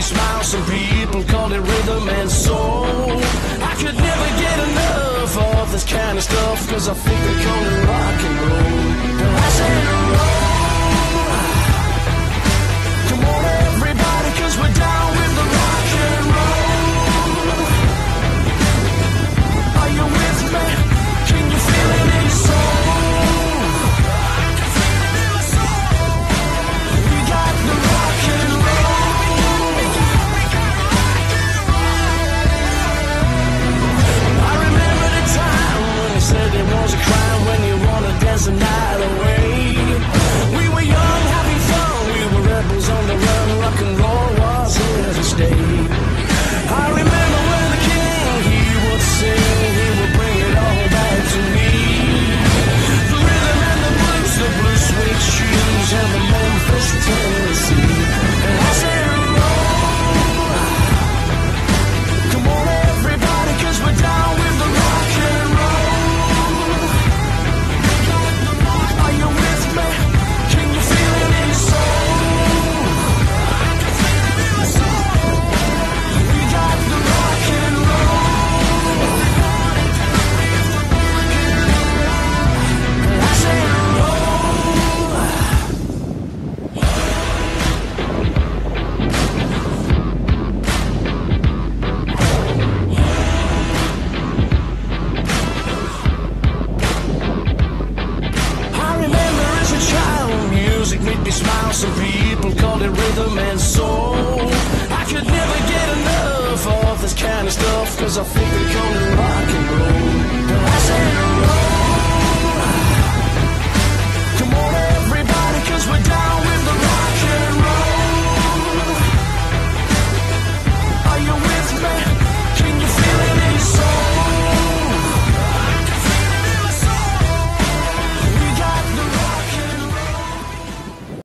smile, some people call it rhythm and soul. I could never get enough of this kind of stuff, cause I think they call it rock and roll. And I said roll. Come on everybody, cause we're down with the rock and roll. Are you with me? Can you feel it in your soul? Said it was a crime when you wanna dance the night away. We were young, having fun, we were rebels on the run. Rock and roll was here to stay. I remember when the king, he would sing, he would bring it all back to me. The rhythm and the blues, sweet shoes, and the Memphis, Tennessee. And I said roll. Come on everybody, cause we're down with the rock and roll. Made me smile, some people called it rhythm and soul. I could never get enough of this kind of stuff, cause I think